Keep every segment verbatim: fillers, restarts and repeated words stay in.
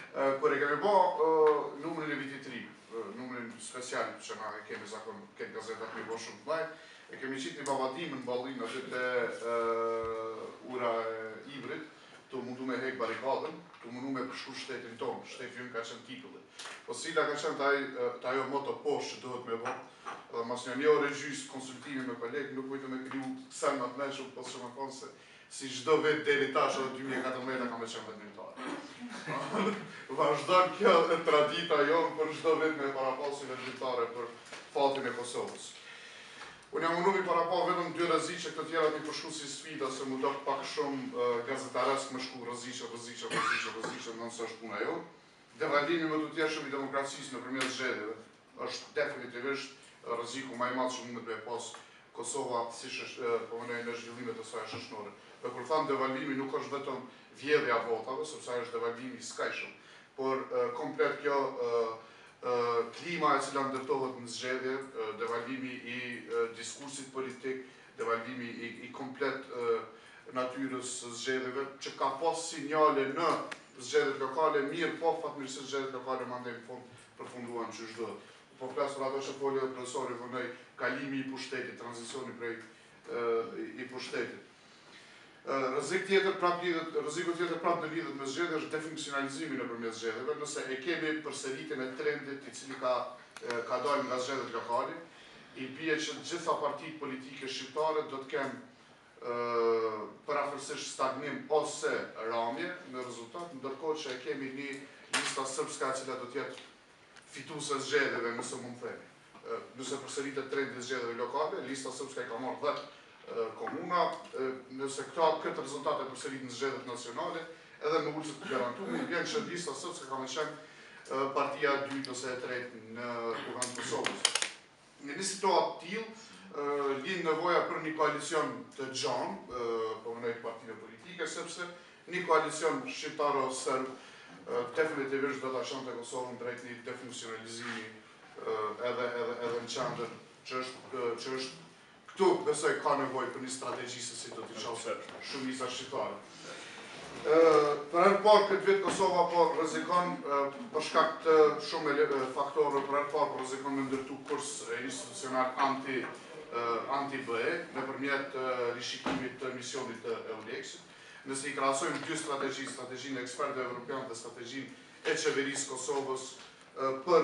Kur e kemi bo numrin e vitit të ri, numrin special që na e kemi zakon këtë gazetat me bo shumë të baj, e kemi qitë një babadimë në ballin aty te ura e Ibrit, të mundu me hek barikadën, të mundu me përshku shtetin tonë, shteti ynë ka qenë titulli. Po cila ka qenë të ajo moto poshtë që duhet me bo, dhe mas një një ore gjysë konsultimi me kolegë, nuk vujtë me kriju sen më të meshëm, po që me konë se si çdo vit deri tash edhe dy mijë e katërmbëdhjetë kam qenë vetëminutare. Vazhdon kjo tradita jonë për çdo vit me parapasu vetëminutare për fatin e Kosovës. Unë jam mundu mi parapa vetëm dy rreziqe, këtë tjera mi përshku si sfida, se mu do pak shumë gazetaresk me shku rreziqe, rreziqe, rreziqe, rreziqe, nëse është puna jonë. Devalvimi më të tjeshëm i demokracisë nëpërmjet zgjedhjeve është definitivisht rreziku më i madh që mund të pas Kosova si po në zhvillimet e saj shoqërore. Dhe kur tham devalvimi nuk është vetëm vjedhja votave, sepse ai është devalvimi i skajshëm, por komplet kjo klima e cila ndërtohet në zgjedhje, devalvimi i diskursit politik, devalvimi i komplet natyrës së zgjedhjeve, që ka pas sinjale në zgjedhjet lokale, mirë po fatmirësisht zgjedhjet lokale mandej në fund përfunduan që çdo. Po flas për ato që foli edhe profesori vonej, kalimi i pushtetit, tranzicioni prej i pushtetit. Rrezik tjetër prap lidhet, rreziku tjetër prap në lidhet me zgjedhje është defunksionalizimi nëpërmjet zgjedhjeve, nëse e kemi përsëritjen e trendit i cili ka ka dalë nga zgjedhjet lokale, i bie që të gjitha partitë politike shqiptare do të kenë parafërsisht stagnim ose ramje në rezultat, ndërkohë që e kemi një lista srpska e cila do të jetë fituese zgjedhjeve, nëse mund të themi. Nëse përsëritet trendi i zgjedhjeve lokale, lista srpska ka marrë dhjetë komuna, nëse këta këtë rezultate përsërit në zgjedhjet nacionale, edhe me ulësit të garantuar, vjen që lista srpska ka qenë partia e dytë ose e tretë në kuvend të Kosovës. Në një situatë të tillë, lind nevoja për një koalicion të gjanë, po më nejtë partive politike, sepse një koalicion shqiptaro-serb definitivisht do të shonte Kosovën drejt një defunksionalizimi edhe në qendër që është këtu besoj ka nevojë për një strategji se si do t'i qasë shumica shqiptare. Për herë parë këtë vit Kosova po rrezikon për shkak të shumë faktorëve, për herë parë po rrezikon me ndërtu kurs institucional anti anti-B E nëpërmjet rishikimit të misionit të EULEX-it. Nëse i krahasojmë dy strategji, strategjinë e ekspertëve evropianë dhe strategjinë e qeverisë Kosovës për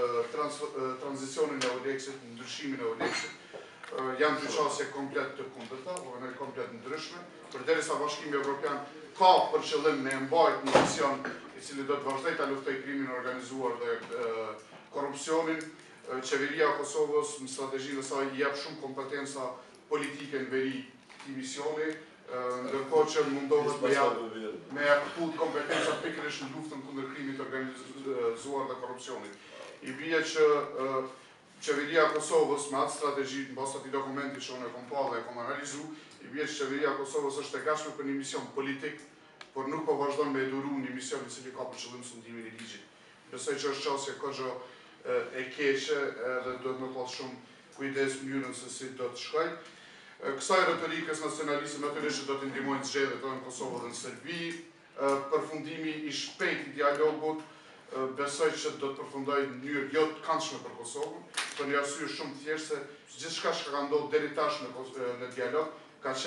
tranzicionin e EULEX-it, ndryshimin e EULEX-it, janë dy qasje komplet të kundërta, ose komplet ndryshme, përderisa Bashkimi Evropian ka për qëllim me mbajt një mision i cili do të vazhdoj ta luftoj krimin organizuar dhe korrupsionin, qeveria e Kosovës në strategjinë e saj i jep shumë kompetenca politike në veri këtij misioni, ndërkohë që mundohet me ja kaput kompetenca pikërisht në luftën kundër krimit organizuar dhe korrupsionit. I bie që qeveria e Kosovës me atë strategji, në bazë atij dokumenti që unë e kam pa dhe e kam analizu, i bie që qeveria e Kosovës është e gatshme për një mision politik, por nuk po vazhdon me eduru një mision i cili ka për qëllim sundimin e ligjit. Besoj që është qasje kogjo e keqe edhe duhet me pas shumë kujdes mënyrën se si do të shkoj. Kësaj retorikës nacionaliste natyrisht do të ndihmojnë zgjedhjet edhe në Kosovë dhe në Serbi, përfundimi i shpejtë i dialogut besoj që do të përfundoj në mënyrë jo të këndshme për Kosovën, për një arsye shumë të thjeshtë se gjithçka që ka ndodhur deri tash në dialog ka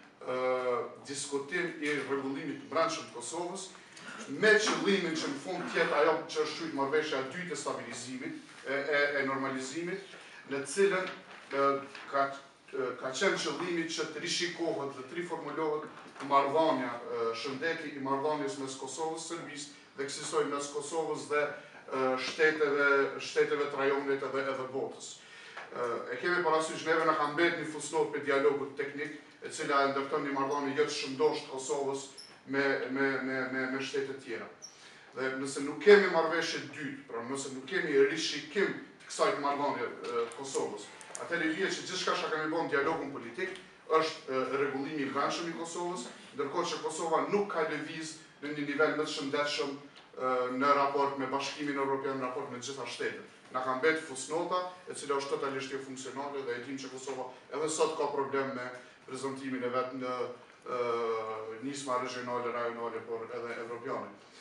qenë diskutim i rregullimit të brendshëm të Kosovës, me qëllimin që në fund tjetë ajo që është quajtur marrëveshja e dytë e stabilizimit e normalizimit, në cilën ka ka qenë qëllimi që të rishikohet dhe të riformulohet marrëdhënia shëndeti i marrëdhënies mes Kosovës së Serbisë dhe ekzistoi mes Kosovës dhe shteteve shteteve të rajonit edhe edhe botës. E kemi parasysh neve na ka mbetë një fusnot për dialogut teknik, e cila e ndërton një marrëdhënie jo të shëndosht Kosovës me me me me me shtete tjera. Dhe nëse nuk kemi marrëveshje dytë, pra nëse nuk kemi rishikim të kësaj marrëdhënie të Kosovës, atëherë vjen që gjithçka që kemi bën dialogun politik është rregullimi i brendshëm i Kosovës, ndërkohë që Kosova nuk ka lëviz në një nivel më të shëndetshëm në raport me Bashkimin Evropian, në raport me të gjitha shtetet. Na ka mbetë fusnota, e cila është totalisht jo funksionale dhe e dim që Kosova edhe sot ka problem me prezantimin e vet në nisma regionale, rajonale, por edhe evropiane.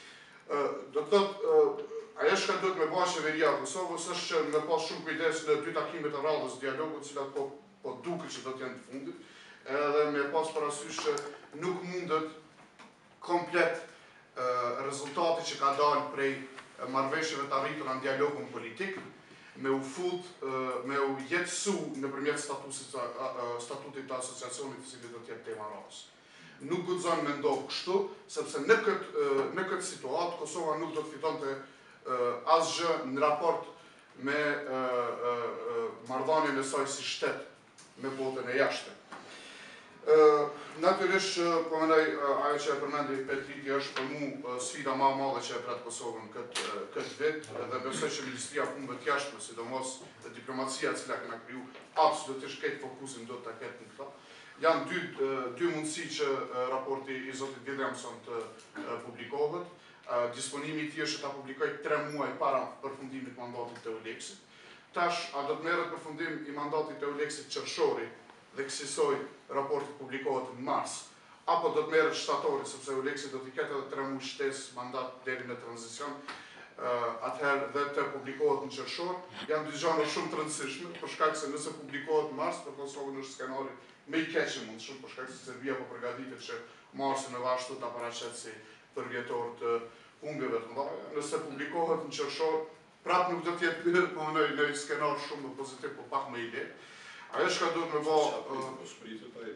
Do të thotë, ajo që duhet me bëjë qeveria e Kosovës është që me pas shumë kujdes në dy takimet e radhës dialogut, të cilat po po duket që do të jenë të fundit, edhe me pas parasysh që nuk mundet komplet rezultati që ka dalë prej marrëveshjeve të arritura në dialogun politik, me u fut, me u jetësu nëpërmjet statutit të asociacionit të cilit do të jetë tema radhës. Nuk guxon me ndodhë kështu, sepse në këtë, në këtë situatë Kosova nuk do të fitonte asgjë në raport me marrëdhënien e saj si shtet me botën e jashtme. Natyrisht, po mendoj ajo që e përmendi Petriti është për mua sfida më e madhe që e pret Kosovën këtë këtë vit, dhe besoj që Ministria e Punëve të Jashtme, sidomos dhe diplomacia e cila kena kriju, absolutisht këtë fokusin do ta ketë në këto. Janë dy, dy mundësi që raporti i zotit Williamson të publikohet. Disponimi i tij është ta publikoj tre muaj para përfundimit mandatit të Euleksit. Tash, a do të merret përfundim i mandatit të Euleksit qershori dhe kësaj raporti publikohet në mars, apo do të merret shtatori, sepse Euleksi do të ketë edhe tre muaj shtesë mandat deri në tranzicion, atëherë dhe të publikohet në qershor. Janë dy gjëra shumë të rëndësishme, për shkak se nëse publikohet në mars, për Kosovën është skenari me i keq që mund shumë, për shkak se Serbia po përgatitet që marsin e vashtu ta paraqet si përvjetor të humbjeve të mëdha. Nëse publikohet në qershor, prapë nuk do të jetë po në një skenar shumë pozitiv, por pak më i lehtë. Ajo që duhet me bëj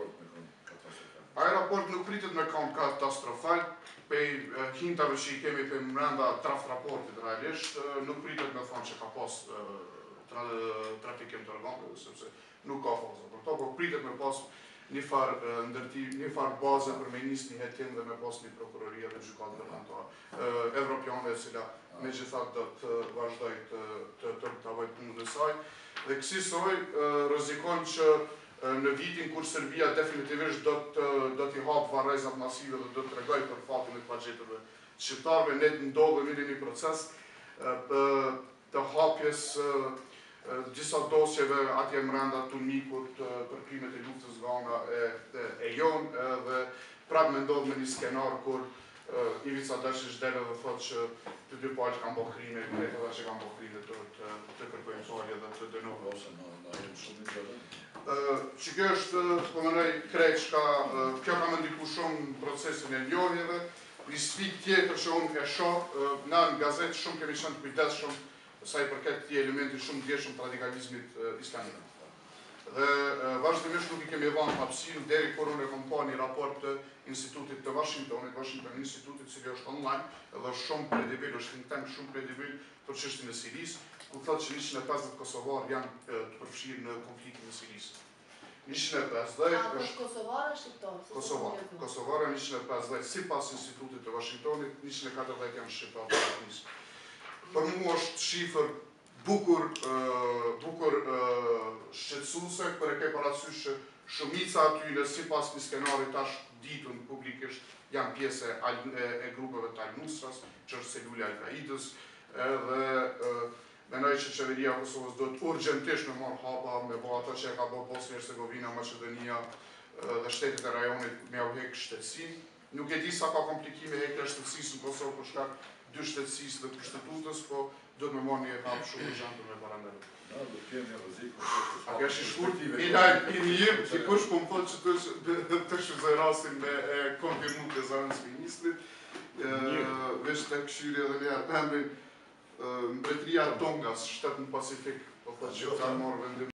Ai raport nuk pritet me kam katastrofal, pej hintave që i kemi për mrenda traft raportit realisht, nuk pritet me thonë që ka pas trafikim të organeve, sepse nuk ka faza për to, por pritet me pas një farë ndërtim, një farë baze për me nis një hetim dhe me pas një prokuroria dhe gjykatë ndërkombëtare evropiane, e cila megjithatë do të vazhdoj të të të tavoj punën e saj. Dhe kësaj rrezikon që në vitin kur Serbia definitivisht do të do t'i hapë varrezat masive dhe do të tregoj për fatin e të pagjetëve shqiptarëve, ne ndodhemi në një proces të hapjes disa dosjeve atje mbrenda Tunikut për krimet e luftës nga ana e jonë, dhe prapë me ndodhë me një skenar kur Ivica Dačić dele dhe thotë që të dy palë që kanë bërë krime, krejt edhe që kanë bërë krime të kërkojnë falje dhe të dënohen. Që kjo është, po mendoj, krejt që kjo ka më ndiku shumë në procesin e njohjeve. Një sfidë tjetër që unë e shoh, na në gazetë shumë kemi qenë të kujdesshëm sa i përket këtij elementi shumë ndjeshëm të radikalizmit islamik. Dhe vazhdimisht nuk i kemi dhënë hapësinë deri kur unë kam pa një raport të Institutit të Washingtonit, Washington Institutit, cili është online dhe është shumë kredibil, është think tank shumë kredibil për çështjen e Sirisë, ku thotë që njëqind e pesëdhjetë kosovarë janë të përfshirë në konfliktin e Sirisë. njëqind e pesëdhjetë është kosovarë shqiptar. Kosovarë. Kosovarë njëqind e pesëdhjetë sipas Institutit të Washingtonit, njëqind e katërdhjetë janë shqiptarë. Për mua është shifër bukur bukur shqetësuese, për e ke parasysh që shumica atyre sipas një skenari tash ditun publikisht janë pjesë e grupeve të Al-Nusras, që është selula Al-Qaidës, dhe mendoj që qeveria e Kosovës do të urgjentisht me marrë hapa me bë ato që e ka bërë Bosnia Hercegovina, Maqedonia dhe shtetet e rajonit me u heq shtetësinë. Nuk e di sa ka komplikime heqja e shtetësisë në Kosovë për shkak dy shtetësisë dhe kushtetutës, po do të më marrë një hap shumë urgjent për me parandaluar. A ke shi shkurt i lajmë i njëm, që kush po më thotë që të shuzoj rastin me konfirmu të zanës ministrit, veç të këshyri edhe një artembin mbretëria Tongas, shtet në Pacifik, po thotë që ta morë vendim